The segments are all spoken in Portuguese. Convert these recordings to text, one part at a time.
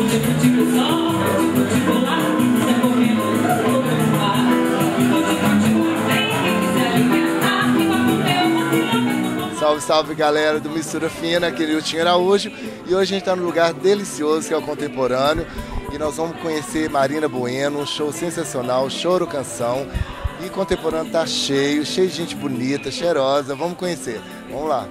Salve, salve galera do Mistura Fina, aqui é Nilton Araújo, e hoje a gente está num lugar delicioso que é o Contemporâneo e nós vamos conhecer Marina Bueno, um show sensacional, Choro Canção, e o Contemporâneo está cheio de gente bonita, cheirosa, vamos conhecer, vamos lá.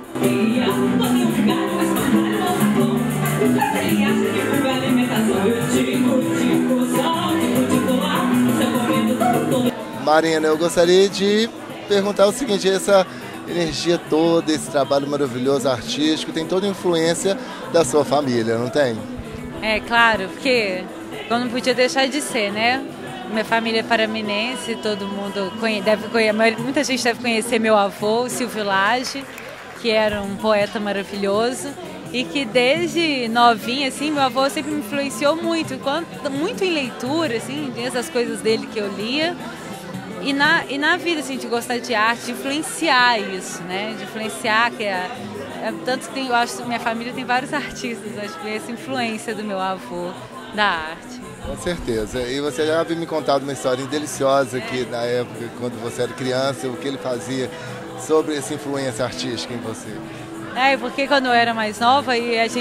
Marina, eu gostaria de perguntar o seguinte, essa energia toda, esse trabalho maravilhoso, artístico, tem toda a influência da sua família, não tem? É, claro, porque eu não podia deixar de ser, né? Minha família é paraminense, todo mundo muita gente deve conhecer meu avô, Silvio Lage, que era um poeta maravilhoso e que desde novinha, assim, meu avô sempre me influenciou muito em leitura, assim, essas coisas dele que eu lia. E na vida, assim, de gostar de arte, de influenciar isso, né? De influenciar, tanto que eu acho que minha família tem vários artistas, acho que essa influência do meu avô da arte. Com certeza. E você já havia me contado uma história deliciosa que na época, quando você era criança, o que ele fazia sobre essa influência artística em você. É, porque quando eu era mais nova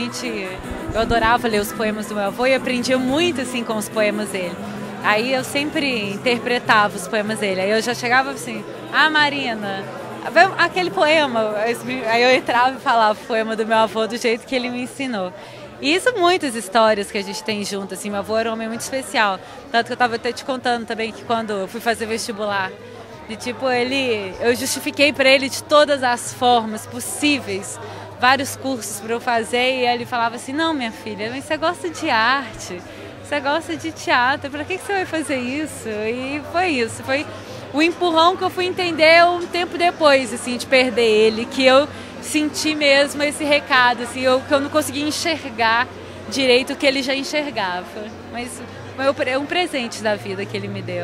eu adorava ler os poemas do meu avô e aprendia muito, assim, com os poemas dele. Aí eu sempre interpretava os poemas dele. Aí eu já chegava assim, Marina, aquele poema. Aí eu entrava e falava o poema do meu avô do jeito que ele me ensinou. E isso muitas histórias que a gente tem junto, assim, meu avô era um homem muito especial. Tanto que eu estava até te contando também que quando eu fui fazer vestibular, eu justifiquei para ele de todas as formas possíveis, vários cursos para eu fazer, e ele falava assim, não, minha filha, mas você gosta de arte, você gosta de teatro, para que você vai fazer isso? E foi isso, foi o empurrão que eu fui entender um tempo depois, assim, de perder ele, que eu senti mesmo esse recado, assim, que eu não conseguia enxergar direito o que ele já enxergava. Mas foi um presente da vida que ele me deu.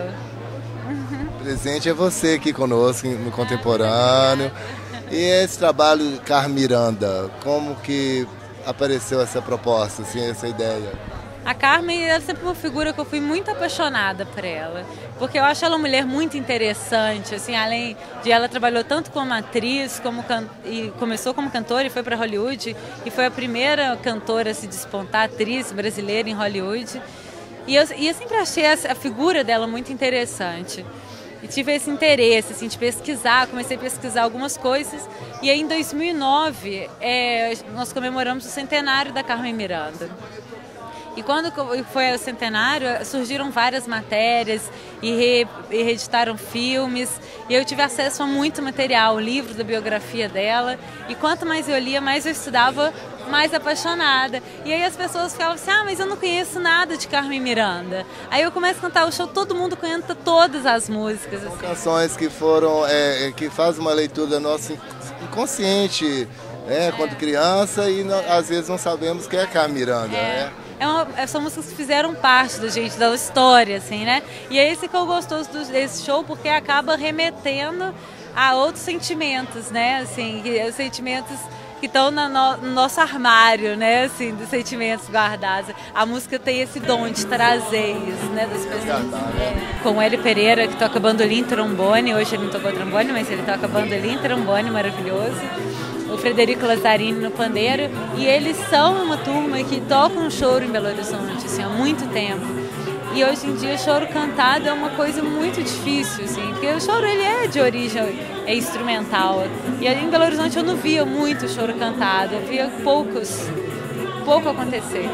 O presente é você aqui conosco no Contemporâneo. E esse trabalho Carmen Miranda, como que apareceu essa proposta, assim, essa ideia? A Carmen é sempre uma figura que eu fui muito apaixonada por ela, porque eu acho ela uma mulher muito interessante, assim, além de ela trabalhou tanto como atriz, e começou como cantora e foi para Hollywood, e foi a primeira cantora a se despontar, atriz brasileira em Hollywood, e eu sempre achei a figura dela muito interessante. E tive esse interesse, assim, de pesquisar, comecei a pesquisar algumas coisas, e aí em 2009 nós comemoramos o centenário da Carmen Miranda. E quando foi o centenário, surgiram várias matérias e reeditaram filmes. E eu tive acesso a muito material, o livro da biografia dela. E quanto mais eu lia, mais eu estudava, mais apaixonada. E aí as pessoas falavam assim, mas eu não conheço nada de Carmen Miranda. Aí eu começo a cantar o show, todo mundo canta todas as músicas. São canções que foram, que fazem uma leitura do nosso inconsciente, quando criança, e às vezes não sabemos quem é Carmen Miranda, né? São músicas que fizeram parte da gente, da história, assim, né? E é esse que eu gostoso desse show, porque acaba remetendo a outros sentimentos, né? Assim, os sentimentos que estão no nosso armário, né? Assim, dos sentimentos guardados. A música tem esse dom de trazer isso, né? Das pessoas. Com o Hélio Pereira, que toca bandolim e trombone. Hoje ele não tocou trombone, mas ele toca bandolim e trombone, maravilhoso. O Frederico Lazzarini no pandeiro, e eles são uma turma que toca um choro em Belo Horizonte, assim, há muito tempo. E hoje em dia o choro cantado é uma coisa muito difícil, assim, porque o choro ele é de origem instrumental. E ali em Belo Horizonte eu não via muito choro cantado, eu via pouco acontecer.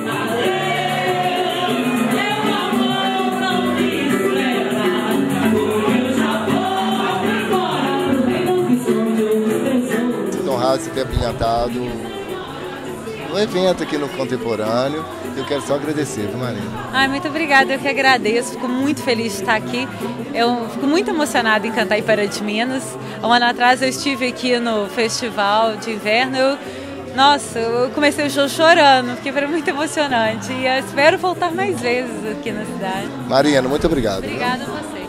Se ter brilhantado o evento aqui no Contemporâneo. Eu quero só agradecer, viu, Marina? Muito obrigada, eu que agradeço, fico muito feliz de estar aqui. Eu fico muito emocionada em cantar Ipara de Minas. Um ano atrás eu estive aqui no Festival de Inverno, eu comecei o show chorando, porque foi muito emocionante. E eu espero voltar mais vezes aqui na cidade. Marina, muito obrigado. Obrigada a você.